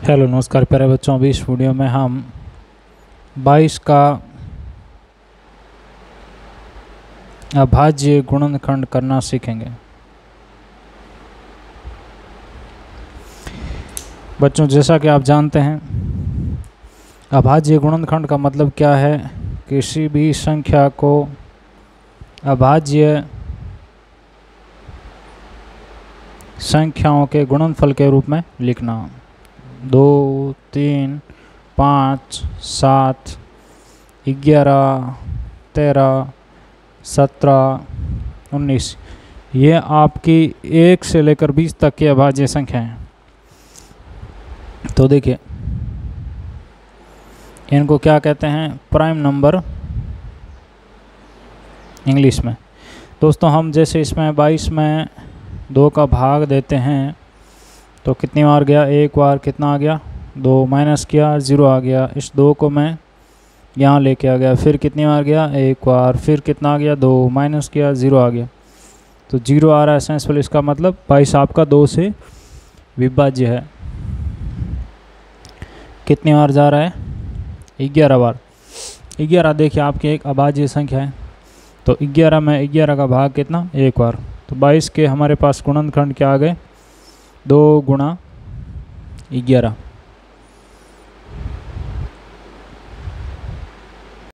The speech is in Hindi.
हेलो नमस्कार प्यारे बच्चों। अभी इस वीडियो में हम 22 का अभाज्य गुणनखंड करना सीखेंगे। बच्चों, जैसा कि आप जानते हैं, अभाज्य गुणनखंड का मतलब क्या है? किसी भी संख्या को अभाज्य संख्याओं के गुणनफल के रूप में लिखना। 2, 3, 5, 7, 11, 13, 17, 19 ये आपकी 1 से लेकर 20 तक की अभाज्य संख्या हैं। तो देखिए, इनको क्या कहते हैं? प्राइम नंबर इंग्लिश में। दोस्तों, हम जैसे इसमें 22 में 2 का भाग देते हैं तो कितनी बार गया? एक बार। कितना आ गया? 2 माइनस किया, 0 आ गया। इस 2 को मैं यहाँ लेके आ गया। फिर कितनी बार गया? एक बार। फिर कितना आ गया? 2 माइनस किया, 0 आ गया। तो 0 आ रहा है सेंसफुल। इसका मतलब 22 आपका 2 से विभाज्य है। कितनी बार जा रहा है? 11 बार। 11 देखिए आपकी एक अभाज्य संख्या है, तो 11 में 11 का भाग कितना? एक बार। तो 22 के हमारे पास गुणनखंड क्या आ गए? 2 गुणा 11।